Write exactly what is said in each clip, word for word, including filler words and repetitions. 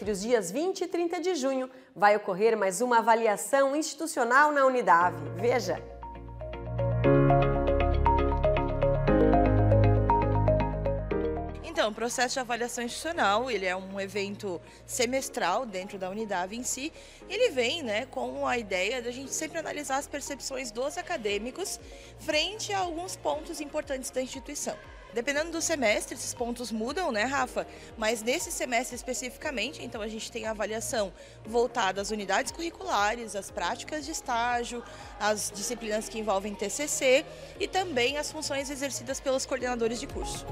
entre os dias vinte e trinta de junho, vai ocorrer mais uma avaliação institucional na Unidave. Veja! Então, o processo de avaliação institucional, ele é um evento semestral dentro da Unidave em si. Ele vem, né, com a ideia de a gente sempre analisar as percepções dos acadêmicos frente a alguns pontos importantes da instituição. Dependendo do semestre, esses pontos mudam, né, Rafa? Mas nesse semestre especificamente, então a gente tem a avaliação voltada às unidades curriculares, às práticas de estágio, às disciplinas que envolvem T C C e também as funções exercidas pelos coordenadores de curso.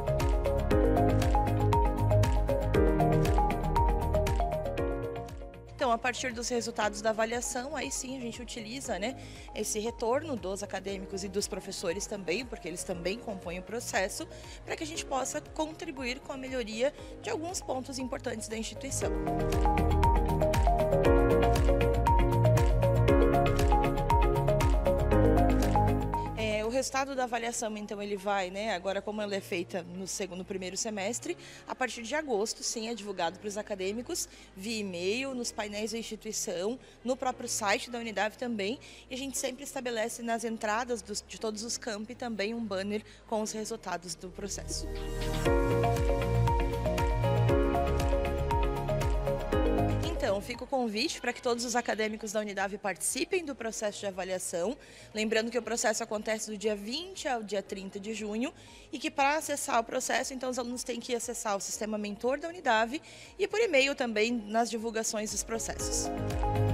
Então, a partir dos resultados da avaliação, aí sim a gente utiliza, né, esse retorno dos acadêmicos e dos professores também, porque eles também compõem o processo, para que a gente possa contribuir com a melhoria de alguns pontos importantes da instituição. O resultado da avaliação, então, ele vai, né, agora como ela é feita no segundo, no primeiro semestre, a partir de agosto, sim, é divulgado para os acadêmicos via e-mail, nos painéis da instituição, no próprio site da Unidave também, e a gente sempre estabelece nas entradas dos, de todos os campi também um banner com os resultados do processo. Então, fica o convite para que todos os acadêmicos da Unidave participem do processo de avaliação. Lembrando que o processo acontece do dia vinte ao dia trinta de junho e que para acessar o processo, então os alunos têm que acessar o sistema mentor da Unidave e por e-mail também nas divulgações dos processos.